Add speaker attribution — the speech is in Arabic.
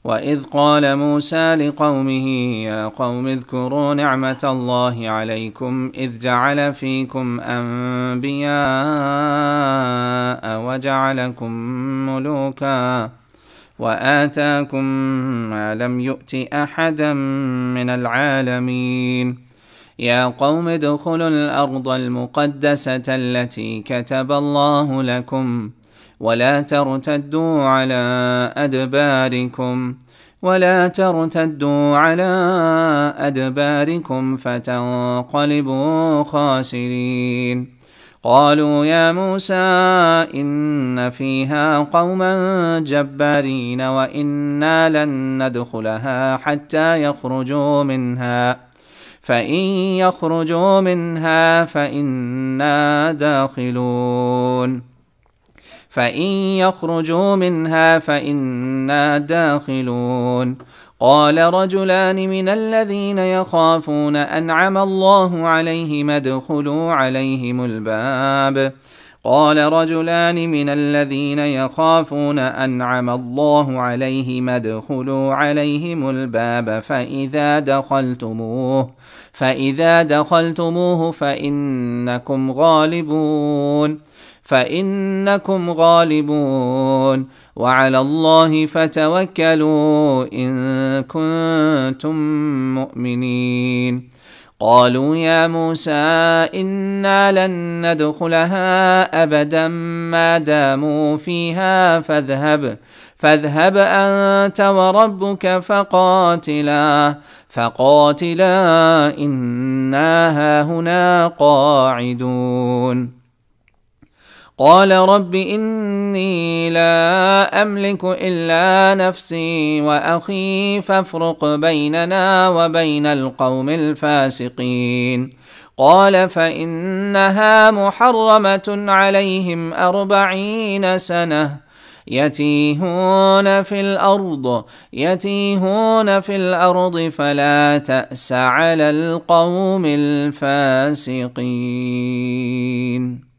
Speaker 1: وإذ قال موسى لقومه يا قوم اذكروا نعمة الله عليكم إذ جعل فيكم أنبياء وجعلكم ملوكا وآتاكم ما لم يؤت أحدا من العالمين يا قوم ادخلوا الأرض المقدسة التي كتب الله لكم ولا ترتدوا على أدباركم فتنقلبوا خاسرين قالوا يا موسى إن فيها قوما جبارين وإنا لن ندخلها حتى يخرجوا منها فإن يخرجوا منها فإنا داخلون قال رجلان من الذين يخافون أنعم الله عليهم ادخلوا عليهم الباب فإذا دخلتموه فإنكم غالبون وعلى الله فتوكلوا إن كنتم مؤمنين قالوا يا موسى إنا لن ندخلها أبدا ما داموا فيها فاذهب أنت وربك فقاتلا إنا هاهنا قاعدون قال رب إني لا أملك إلا نفسي وأخي فافرق بيننا وبين القوم الفاسقين قال فإنها محرمة عليهم 40 سنة يتيهون في الأرض فلا تأس على القوم الفاسقين.